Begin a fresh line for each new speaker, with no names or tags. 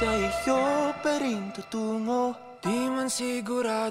sa iyo pa rin tutungo.
Di man sigurado